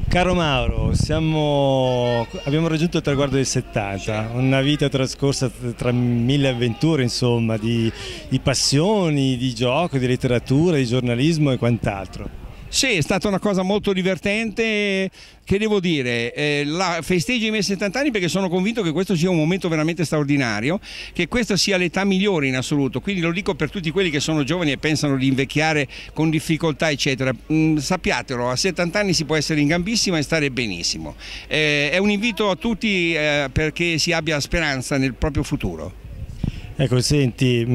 Caro Mauro, abbiamo raggiunto il traguardo del 70, una vita trascorsa tra mille avventure, insomma, di passioni, di gioco, di letteratura, di giornalismo e quant'altro. Sì, è stata una cosa molto divertente, che devo dire, festeggio i miei 70 anni perché sono convinto che questo sia un momento veramente straordinario, che questa sia l'età migliore in assoluto, quindi lo dico per tutti quelli che sono giovani e pensano di invecchiare con difficoltà eccetera, sappiatelo, a 70 anni si può essere in gambissima e stare benissimo. È un invito a tutti perché si abbia speranza nel proprio futuro. Ecco, senti,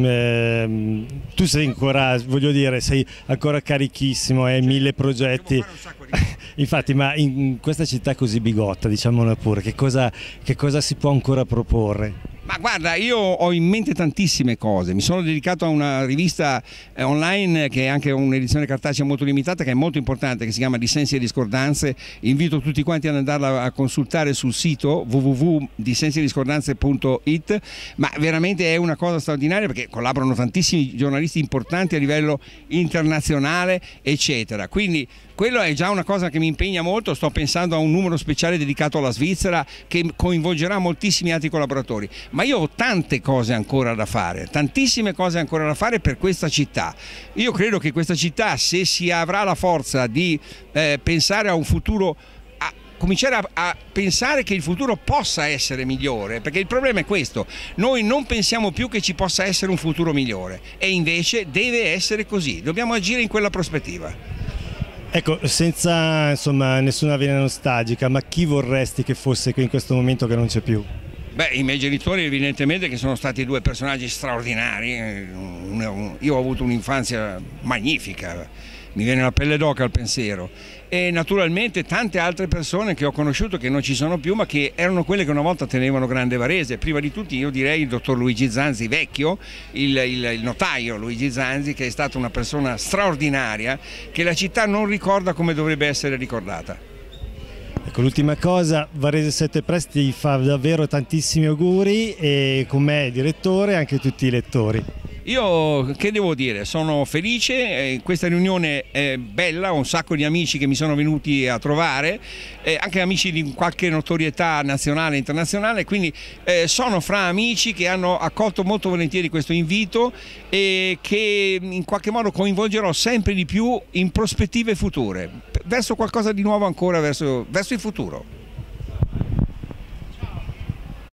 tu sei ancora, voglio dire, sei ancora carichissimo, hai mille progetti. Infatti, ma in questa città così bigotta, diciamolo pure, che cosa si può ancora proporre? Ma guarda, io ho in mente tantissime cose, mi sono dedicato a una rivista online che è anche un'edizione cartacea molto limitata, che è molto importante, che si chiama Dissensi e Discordanze. Invito tutti quanti ad andarla a consultare sul sito www.dissensiediscordanze.it, ma veramente è una cosa straordinaria perché collaborano tantissimi giornalisti importanti a livello internazionale eccetera, quindi quello è già una cosa che mi impegna molto. Sto pensando a un numero speciale dedicato alla Svizzera che coinvolgerà moltissimi altri collaboratori, ma io ho tante cose ancora da fare, tantissime cose ancora da fare per questa città. Io credo che questa città, se si avrà la forza di pensare a un futuro, cominciare a pensare che il futuro possa essere migliore, perché il problema è questo: noi non pensiamo più che ci possa essere un futuro migliore e invece deve essere così, dobbiamo agire in quella prospettiva. Ecco, senza insomma nessuna vena nostalgica, ma chi vorresti che fosse qui in questo momento che non c'è più? Beh, i miei genitori evidentemente, che sono stati due personaggi straordinari. Io ho avuto un'infanzia magnifica, mi viene la pelle d'oca al pensiero, e naturalmente tante altre persone che ho conosciuto che non ci sono più, ma che erano quelle che una volta tenevano grande Varese. Prima di tutti io direi il dottor Luigi Zanzi vecchio, il notaio Luigi Zanzi, che è stata una persona straordinaria che la città non ricorda come dovrebbe essere ricordata. Ecco, l'ultima cosa, Varese 7 Press ti fa davvero tantissimi auguri, e con me direttore e anche tutti i lettori. Io che devo dire, sono felice, questa riunione è bella, ho un sacco di amici che mi sono venuti a trovare, anche amici di qualche notorietà nazionale e internazionale, quindi sono fra amici che hanno accolto molto volentieri questo invito e che in qualche modo coinvolgerò sempre di più in prospettive future, verso qualcosa di nuovo ancora, verso il futuro.